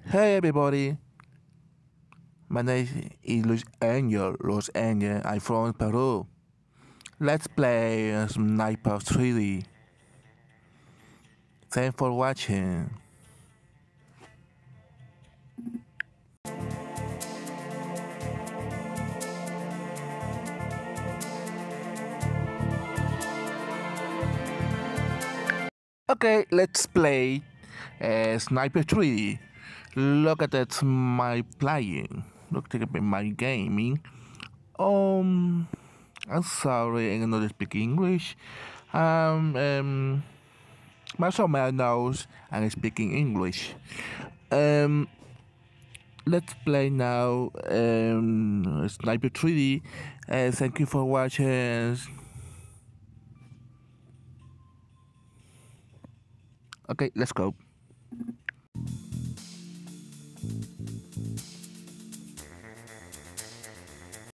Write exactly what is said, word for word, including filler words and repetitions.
Hey everybody, my name is Luis Angel, Los Angel. I'm from Peru. Let's play uh, Sniper three D. Thanks for watching. Okay, let's play uh, Sniper three D. Look at that, my playing. Look at my gaming. Um, I'm sorry, I cannot speak English. Um, um, Marshall knows I'm speaking English. Um, let's play now um, Sniper three D. Uh, thank you for watching. Okay, let's go.